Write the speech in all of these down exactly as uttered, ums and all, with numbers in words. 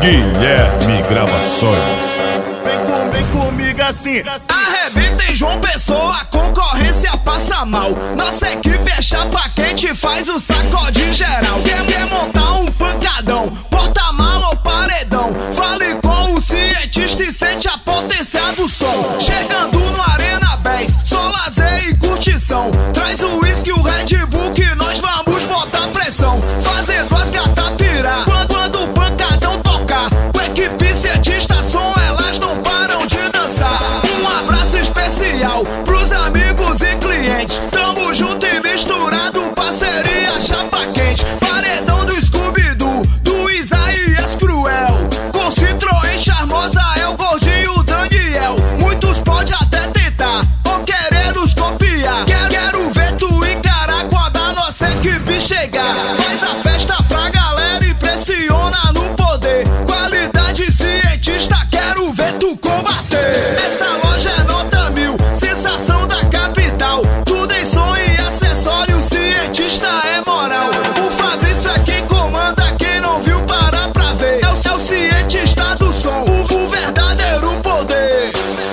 Guilherme Gravações. Vem, com, vem comigo assim. Arrebenta em João Pessoa, a concorrência passa mal. Nossa equipe é chapa quente, faz o sacode geral. Quer, quer montar um pancadão, porta-mala ou paredão? Fale com o cientista e sente a potência do som. Chegando no Arena Bass, só lazer e curtição. Traz o uísque e o Red Bull que nós vamos botar pressão. Fazendo as catapira, quando, quando o pancadão tocar. Com a equipe cientista som, elas não param de dançar. Um abraço especial pros amigos e clientes. Tamo junto e misturado, parceria chapa quente. Paredão do Scooby-Doo, do Isaías Cruel. Com Citroën charmosa é o gordinho Daniel. Muitos podem até tentar ou querer nos copiar. Quero, quero ver tu encarar quando a nossa equipe chegar. Faz a festa pra galera e pressiona no poder. Qualidade cientista, quero ver tu combater. Essa loja é nota mil, sensação da capital. Tudo em som e acessório, cientista é moral. O Fabrício é quem comanda, quem não viu para pra ver. É o, é o cientista do som, o, o verdadeiro poder.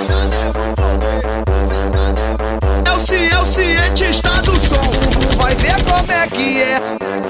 É o, ci, é o cientista do som, vai ver como é que é.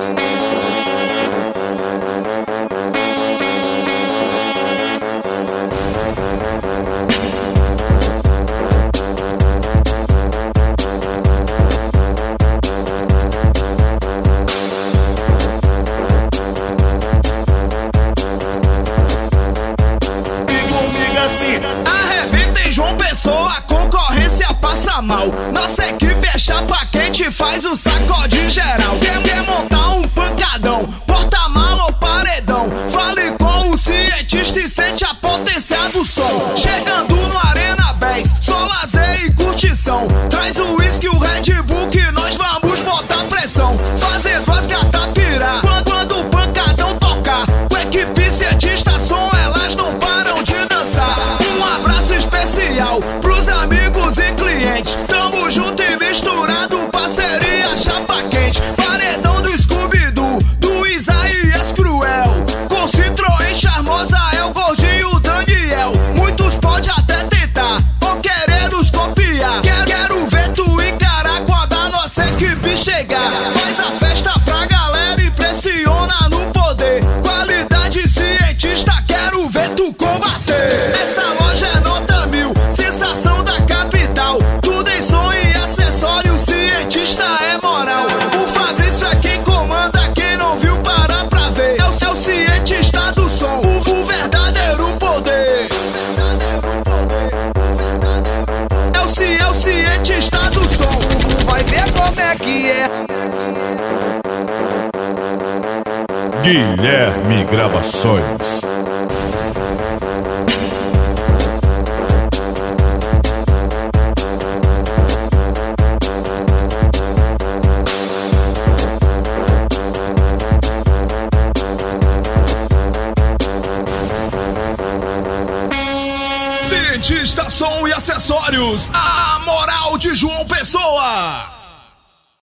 Arrebenta em João Pessoa, a concorrência passa mal. Nossa equipe é chapa quente, faz o sacode geral. Quer, quer montar um pancadão, porta-mala ou paredão? Fale com o cientista e sente a potência do som. Chegando no Arena Bass, só lazer e curtição. Traz o uísque e o Red Bull que nós vamos botar pressão. Fazendo as catapira, quando, quando o pancadão tocar. Com a equipe cientista som, elas não param de dançar. Um abraço especial pros amigos e clientes. Tamo junto e misturado, parceria chapa quente. Paredão do Scooby-Doo, do Isaías Cruel. Com Citroën charmosa é o gordinho Daniel. Muitos podem até tentar ou querer nos copiar. Quero, quero ver tu encarar quando a nossa equipe chegar. Faz a festa pra galera e pressiona no poder. Qualidade cientista, quero ver tu combater. Essa loja é nota mil, sensação da capital. Tudo em som e acessório, cientista é moral. O Fabrício é quem comanda, quem não viu para pra ver. É o, é o cientista do som, o, o verdadeiro poder. É o, ci, é o cientista do som, vai ver como é que é. Guilherme Gravações. Cientista som e acessórios, a moral de João Pessoa.